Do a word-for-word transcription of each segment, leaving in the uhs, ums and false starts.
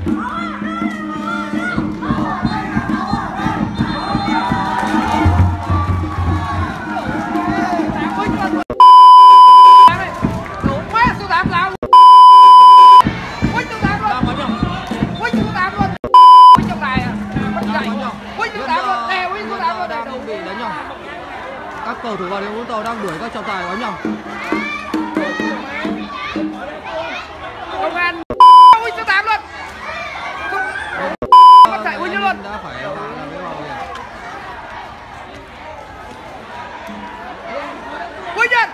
Các cầu thủ Bà Rịa Vũng Tàu đang đuổi các trọng tài đánh nhầm. Công an ui số tám luôn. Bắt chạy ui luôn. Đã phải làm cái vào kìa. Ui nhận.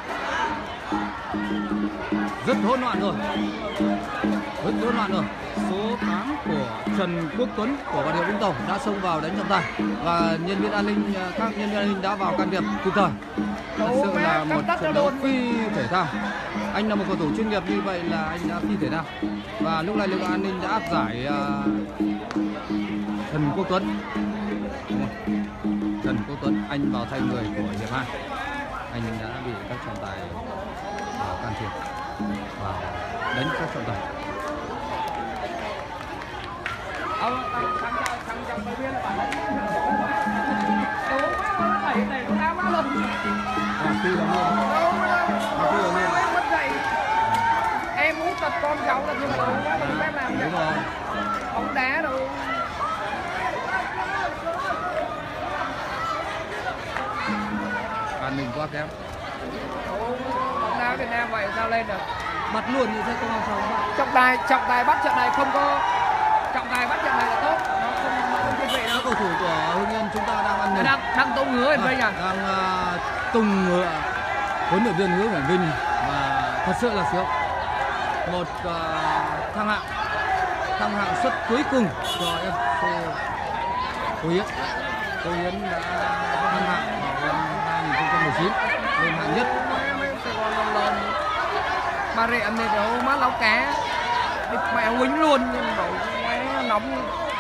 Rất hỗn loạn rồi. Rất hỗn loạn rồi. Số tám của Trần Quốc Tuấn của Bà Rịa Vũng Tàu đã xông vào đánh trọng tài và nhân viên an ninh, các nhân viên an ninh đã vào can thiệp kịp thời. Thật sự là một trận đấu phi thể thao. Anh là một cầu thủ chuyên nghiệp như vậy là anh đã phi thể thao. Và lúc này lực lượng an ninh đã áp giải uh, Trần Quốc Tuấn. Trần Quốc Tuấn, anh vào thay người của hiệp hai. Anh đã bị các trọng tài vào can thiệp và đánh các trọng tài. Ông thằng chồng thằng chồng đầu tiên là bạn đúng quá thầy này nó đá má lần À, phi là luôn. Đúng rồi. Mất dậy. Em hút tập con cháu là như vậy đúng quá mình phép làm vậy. Đúng rồi. Bóng đá đâu. An ninh quá kém. Bóng đá Việt Nam vậy sao lên được? Bắt luôn như thế không làm sao bắt. Trọng tài trọng tài bắt trận này không có trọng tài bắt trận này là tốt, nó không không thiên vị Các đâu. cầu thủ của Hưng Yên chúng ta đang ăn mừng. Đang đang tung ngứa lên đây à? Đang uh, tung ngựa huấn luyện viên Hứa Hải Vinh và thật sự là sướng. Một uh, thăng hạng thăng hạng suất cuối cùng cho ép xê Cô Yến. Cô Yến đã thăng hạng vào năm hai nghìn không trăm mười chín lên hạng nhất. Bà Rịa này đấu má láo cá, mẹ quýnh luôn nhưng mà đấu nóng.